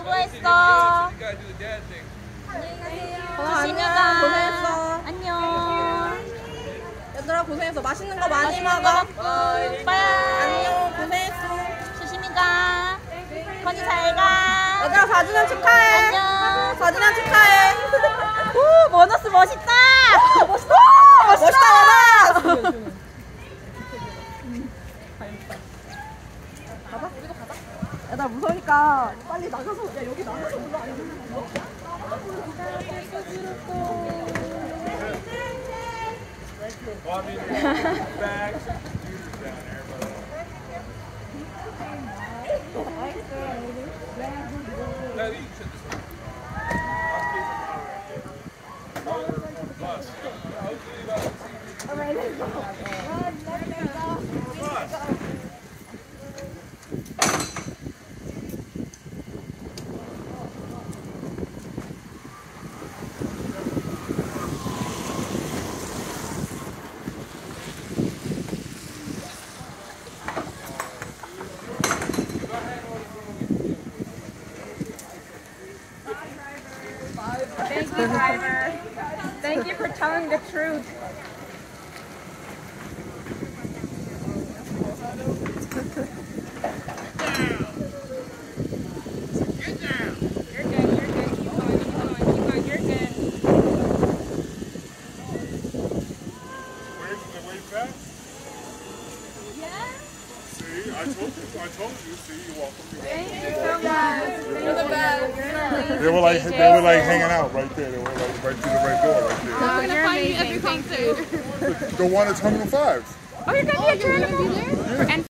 수고했어. 조심히 가. 고생했어. 안녕. 얘들아 고생했어. 맛있는 거 많이 맛있는 먹어. 거 먹고. 빠이. 안녕. 고생했어. 조심히 가. 건이 잘 가. 얘들아 4주년 축하해. 안녕. 4주년 축하해. 오, 모너스 멋있다. 멋있다. 멋있다 얘들아. 가자. 우리도 가자. 얘들아 무서우니까 빨리 나가서. 야 여기 나가서 불러. Well, I mean, bags and computers down there, but no, you should just. I'll keep them out right there. Oh, we're on the bus. Hopefully, about to see you. All right, let's go. Bus. Thank you, driver. Thank you for telling the truth. Get down. You're good. You're good. Keep going. Keep going. Keep going. You're good. Wave the way back. Yeah. See, I told you. See, you're welcome. Thank you so much. You're the best. They were like hanging out right there. They were like right through the right door right there. I'm gonna find you every concert. The one at Terminal 5. Oh, you're gonna be at Terminal? And